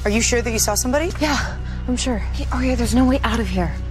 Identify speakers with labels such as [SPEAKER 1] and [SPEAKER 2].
[SPEAKER 1] Are you sure that you saw somebody?
[SPEAKER 2] Yeah, I'm sure. Okay, there's no way out of here.